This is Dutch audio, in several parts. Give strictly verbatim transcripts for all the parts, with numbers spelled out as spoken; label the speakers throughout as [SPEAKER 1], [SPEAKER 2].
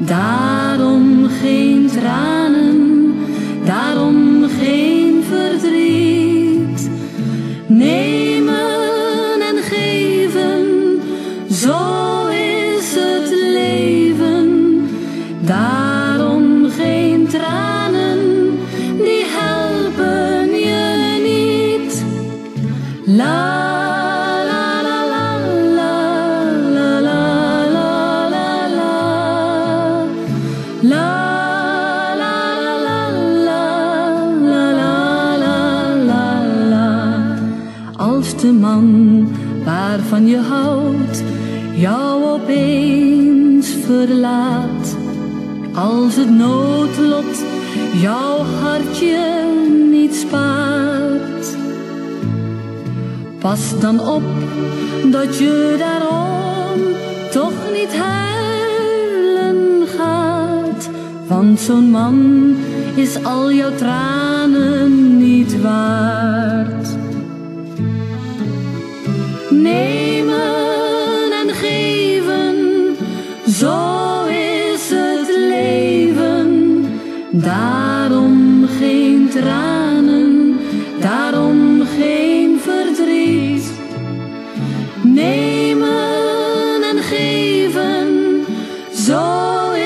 [SPEAKER 1] Daarom geen tranen, daarom geen verdriet. Nemen en geven, zo is het leven. Daarom geen tranen, die helpen je niet. La La la la la la la la la la. Als de man waarvan je houdt jou opeens verlaat, als het noodlot jouw hartje niet spaart, pas dan op dat je daarom toch niet huilen gaat. Want zo'n man is al jouw tranen niet waard. Nemen en geven, zo is het leven. Daarom geen tranen, daarom geen verdriet. Nemen en geven, zo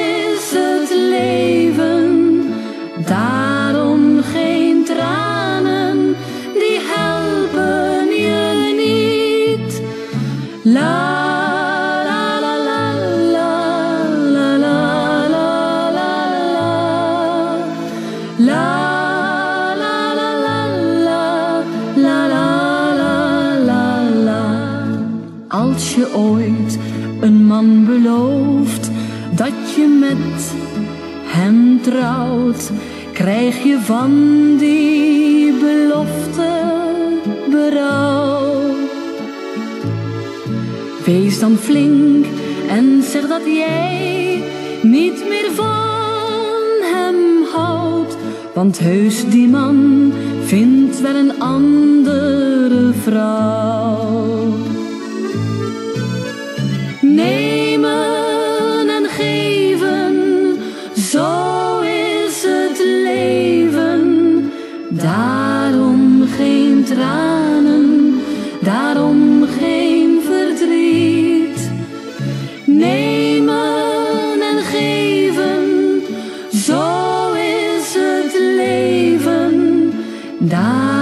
[SPEAKER 1] daarom geen tranen, die helpen je niet. La la la la la la la la la la la la la la la la la. Als je ooit een man belooft dat je met hem trouwt, krijg je van die belofte berouw. Wees dan flink en zeg dat jij niet meer van hem houdt, want heus die man vindt wel een andere vrouw. Nemen en geven, zo is het leven. Daarom geen tranen, daarom geen verdriet. Nemen en geven, zo is het leven. Daarom